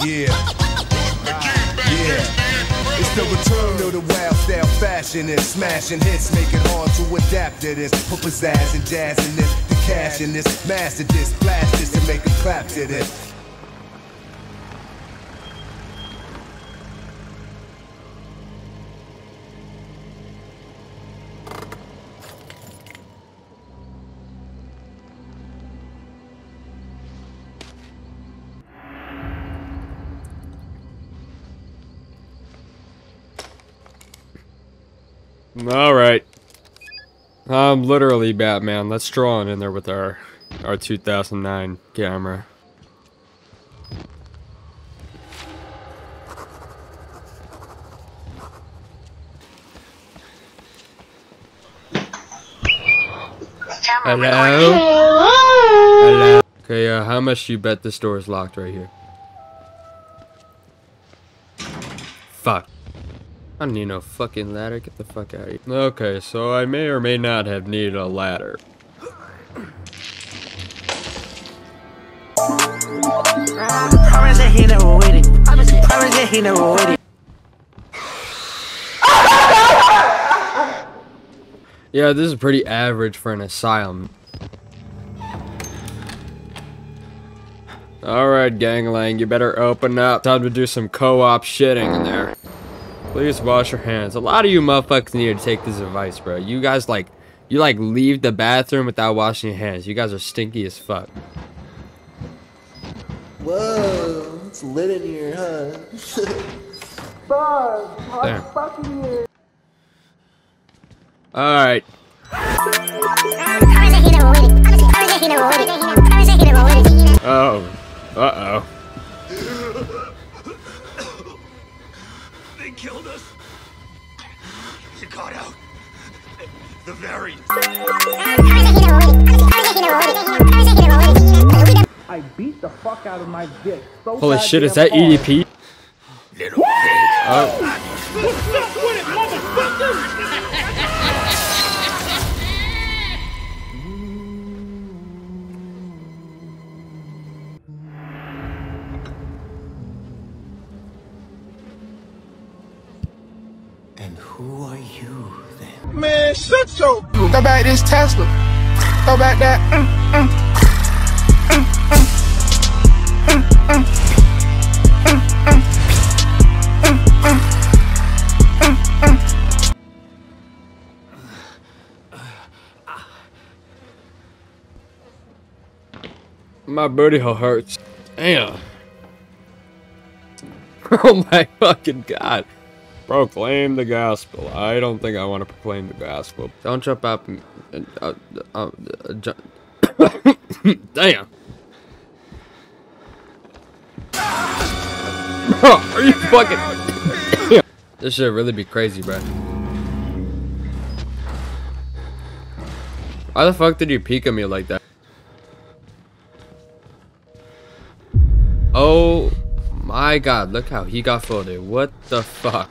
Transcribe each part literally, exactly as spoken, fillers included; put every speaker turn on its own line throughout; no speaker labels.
Yeah. Yeah. It's the return of the wild style fashionist, smashing hits, make it hard to adapt to this. Put pizzazz and jazz in this, the cash in this, master this, blast this, and make it clap to this.
Alright. I'm literally Batman. Let's draw on in there with our our two thousand nine camera. Hello? Hello? Okay, uh, how much do you bet this door is locked right here? Fuck. I don't need no fucking ladder. Get the fuck out of here. Okay, so I may or may not have needed a ladder.
Promise that he never waited. Promise that he never waited.
Yeah, this is pretty average for an asylum. Alright, ganglang, you better open up. Time to do some co-op shitting in there. Please wash your hands. A lot of you motherfuckers need to take this advice, bro. You guys, like, you, like, leave the bathroom without washing your hands. You guys are stinky as fuck.
Whoa, it's lit in here, huh?
Damn. Alright. Oh. Uh-oh.
They killed us. You got out. The very.
I beat the fuck out of my dick. So
Holy shit, is that E D P?
Little pig.
Oh.
What's up with it, motherfucker?
And who are you then?
Man, shut your. Throw back this Tesla. Throw back that. Mm, mm, mm, mm, mm, mm, mm,
My booty hole hurts. Damn. Oh my fucking god. Proclaim the gospel. I don't think I want to proclaim the gospel. Don't jump up and... Uh, uh, uh, ju Damn. Bro, are you fucking... This should really be crazy, bro. Why the fuck did you peek at me like that? Oh my god, look how he got folded. What the fuck?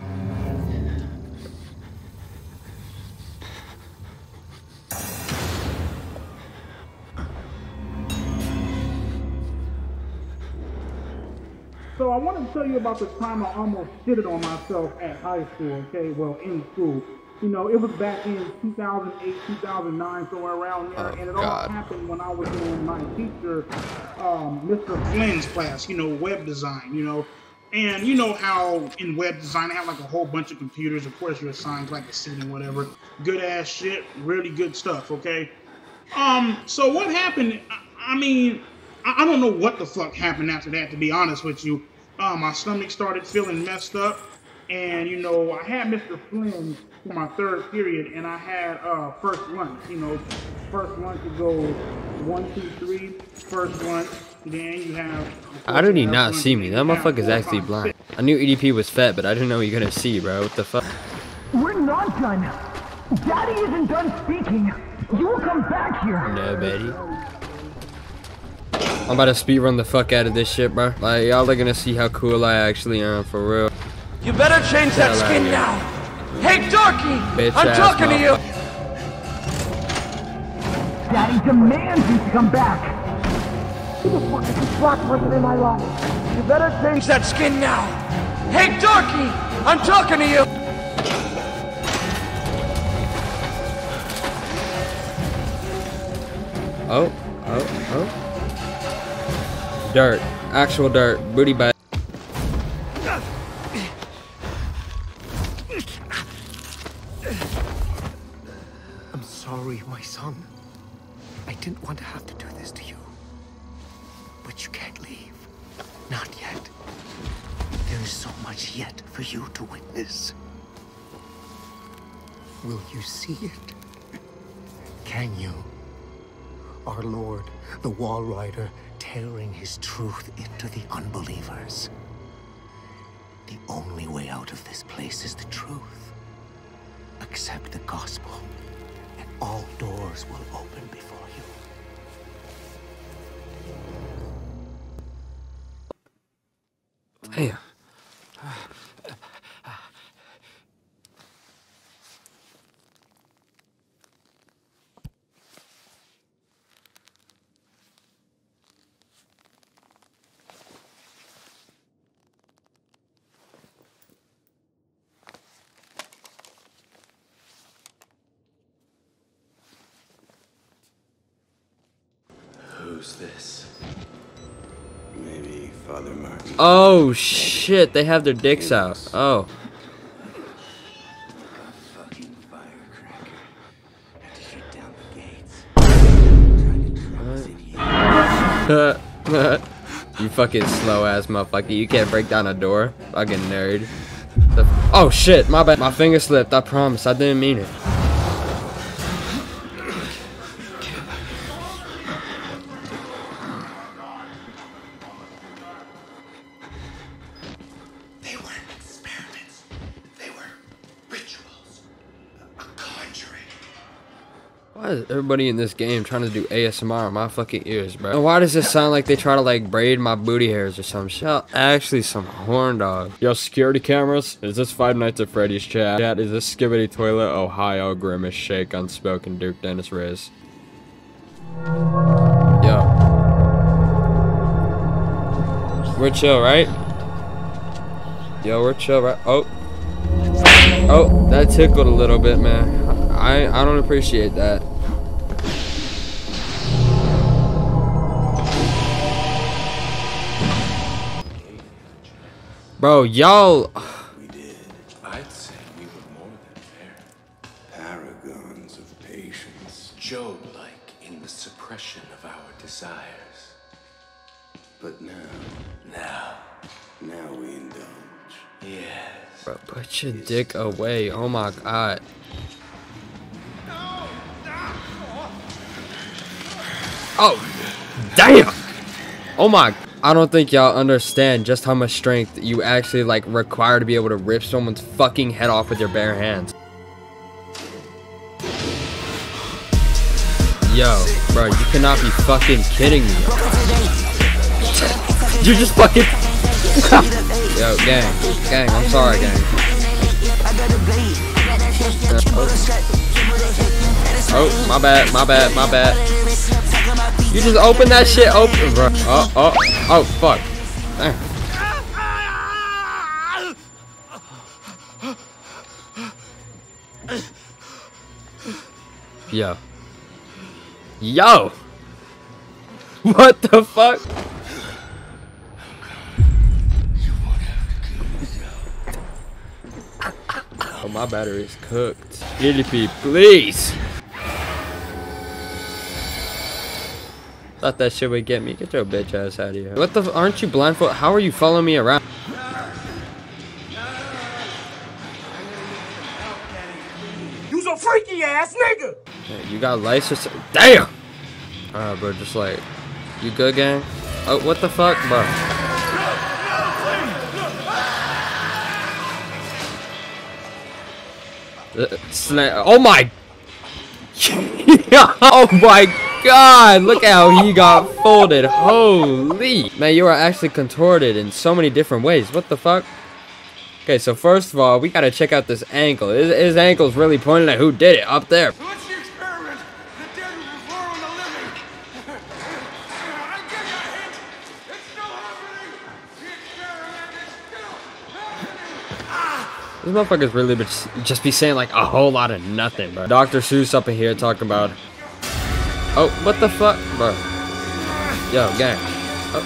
So I want to tell you about the time I almost shitted on myself at high school, okay? Well, in school. You know, it was back in two thousand eight, two thousand nine, somewhere around there.
Oh,
and it
God.
all happened when I was in my teacher, um, Mister Flynn's class, you know, web design, you know. And you know how in web design, I have like a whole bunch of computers. Of course, you're assigned like a seat and whatever. Good ass shit, really good stuff, okay? Um, so what happened, I, I mean, I, I don't know what the fuck happened after that, to be honest with you. Uh, my stomach started feeling messed up. And, you know, I had Mister Flynn for my third period, and I had uh, first lunch, you know. First lunch, it goes one, two, three, first lunch. Then you have...
How did he not see me? That motherfucker's actually blind. I knew E D P was fat, but I didn't know you were gonna see, bro. What the fuck?
We're not done. Daddy isn't done speaking. You will come back here.
No, Betty. I'm about to speedrun the fuck out of this shit, bro. Like, y'all are gonna see how cool I actually am, for real.
You better change that skin now. Hey, Darky!
Bitch
I'm
ass
talking to you.
Daddy demands you to come back. You're the fucking rock person in my life. You better change that skin now. Hey, Darky! I'm talking to you!
Oh, oh, oh. Dirt. Actual dirt. Booty bag.
I'm sorry, my son. I didn't want to have to do this to you. But you can't leave. Not yet. There is so much yet for you to witness. Will you see it? Can you? Our Lord, the Wall Rider, tearing his truth into the unbelievers. The only way out of this place is the truth. Accept the gospel, and all doors will open before you.
Damn.
Who's this? Maybe Father Martin.
Oh shit, they have their dicks out. Oh.
Fucking firecracker. Had to shut down the gates.
You fucking slow ass motherfucker. You can't break down a door. Fucking nerd. The f oh shit, my bad. My finger slipped. I promise. I didn't mean it.
They weren't experiments. They were rituals. A conjuring.
Why is everybody in this game trying to do A S M R on my fucking ears, bro? And why does it sound like they try to like braid my booty hairs or some shit? Yo, actually some horn dog. Yo, security cameras? Is this Five Nights at Freddy's chat? Chat, is this Skibbity Toilet? Ohio Grimace Shake Unspoken Duke Dennis Riz? Yo. We're chill, right? Yo, we're chill, right? Oh. Oh, that tickled a little bit, man. I I don't appreciate that. Bro, y'all.
We did. I'd say we were more than fair. Paragons of patience. Job-like in the suppression of our desires. But now. Now. Now we indulge. Yes.
Bro, put your dick away. Oh my god. Oh, damn. Oh my. I don't think y'all understand just how much strength you actually like require to be able to rip someone's fucking head off with your bare hands. Yo, bro, you cannot be fucking kidding me. You're just fucking. Yo, gang, gang, I'm sorry, gang. Oh, my bad, my bad, my bad. You just open that shit open, bro. Oh, oh, oh, fuck. Damn. Yo. Yo! What the fuck? Oh, my battery's cooked. G D P, please! Thought that shit would get me. Get your bitch ass out of here. What the f- aren't you blindfolded? How are you following me around?
You's a freaky ass nigga!
Hey, you got lice or so- Damn! Alright, bro, just like, you good, gang? Oh, what the fuck, bro? Uh, sna- oh my! Oh my god! Look how he got folded. Holy! Man, you are actually contorted in so many different ways. What the fuck? Okay, so first of all, we gotta check out this ankle. His, his ankle's really pointing at who did it up there.
What's the experiment? The dead will reform the living. I give you a hint. It's still happening.
These motherfuckers really be just, just be saying like a whole lot of nothing, bro. Doctor Seuss up in here talking about. Oh, what the fuck, bro? Yo, gang. Oh.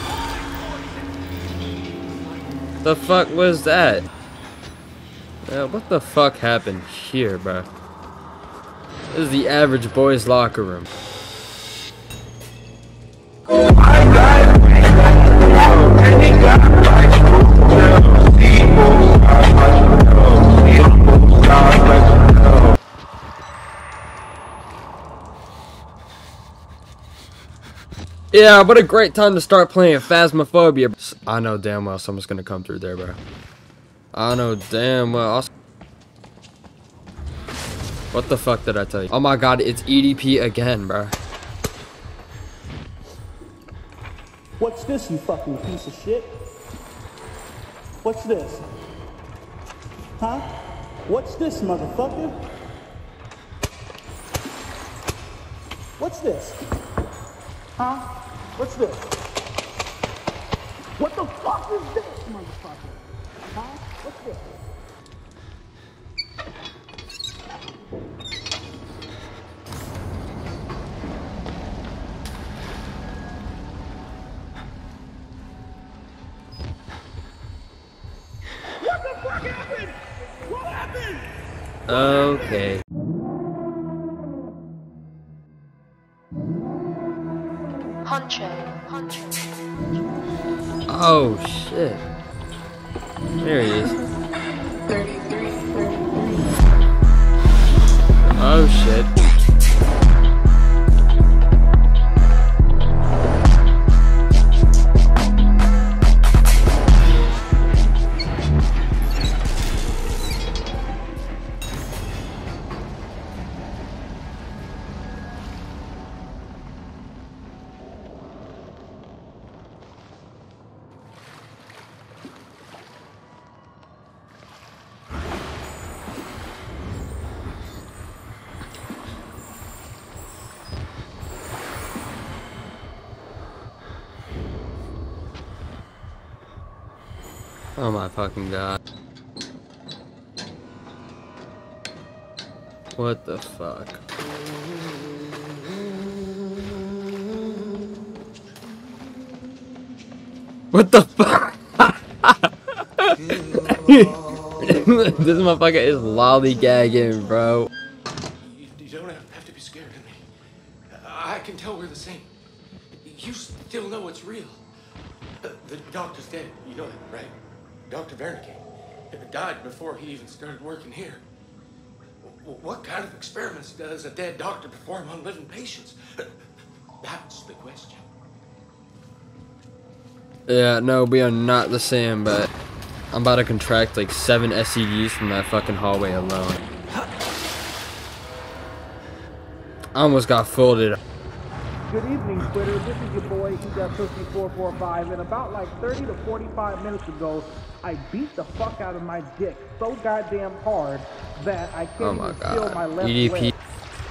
The fuck was that? Uh, what the fuck happened here, bro? This is the average boys' locker room. Yeah, what a great time to start playing Phasmophobia. I know damn well someone's gonna come through there, bro. I know damn well. What the fuck did I tell you? Oh my god, it's E D P again, bro.
What's this, you fucking piece of shit? What's this? Huh? What's this, motherfucker? What's this? Huh? What's this? What the fuck is this, motherfucker? Huh? What's this? What the fuck happened? What happened?
Okay.
Honcho, Honcho.
Oh shit. There he is.
thirty-three, thirty-three.
Oh shit. Oh my fucking god. What the fuck? What the fuck? This motherfucker is lollygagging, bro.
You, you don't have to be scared of me. I can tell we're the same. You still know it's real. The, the doctor's dead. You know that, right? Doctor Wernicke died before he even started working here. What kind of experiments does a dead doctor perform on living patients? That's the question.
Yeah, no, we are not the same, but I'm about to contract like seven S T Ds from that fucking hallway alone. I almost got folded.
Good evening, Twitter. This is your boy, E Got Pussy four four five, and about like thirty to forty-five minutes ago, I beat the fuck out of my dick so goddamn hard that I can't
Oh my
even feel my
god.
left
E D P.
leg.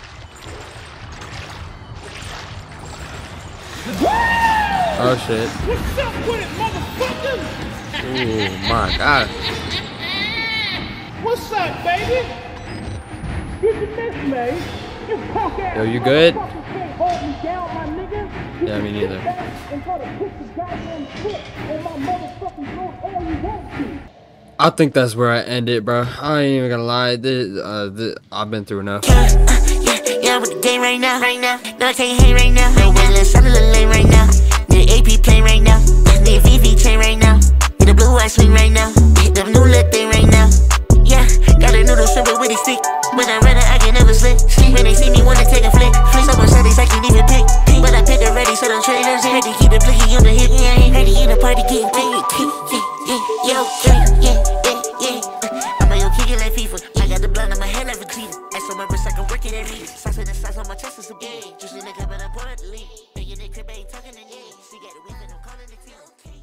Oh shit.
What's up with it, motherfucker?
Oh my god.
What's up, baby? Did you miss me? You punk ass
Yo, you good?
motherfucker can't hold me down, my nigga. You
Yeah, me
can
neither.
sit back and try to put the goddamn foot on my motherfucking throat all you want to.
I think that's where I end it, bro. I ain't even gonna lie. This, uh, this, I've been through enough.
Yeah, uh, yeah, yeah, with the game right now, right now. No, I can't hate right now. No, but let's have a little lane right now. Need A P plane right now. Need V V chain right now. Need a blue eye swing right now. Need the new lit thing right now. Yeah, got a noodle simple with a stick. When I run it, I can never slip. When they see me, wanna take a flick. Flick so much settings, I can't even pick. But I pick already, so don't trade us. Heard to keep it blicky on the hip. Yeah, heard to in the party getting paid. Yeah, yeah, yeah, yeah, yeah, yeah. I'm a yo kicking like FIFA. I got the blood on my head like Vegeta. Ice on my wrist, I can work it every day. Sauce in the size on my chest is a beat. Juice in the cup, but I'm pouring the lead. Big in the crib, ain't talking to me. She got the weed, and I'm calling the team.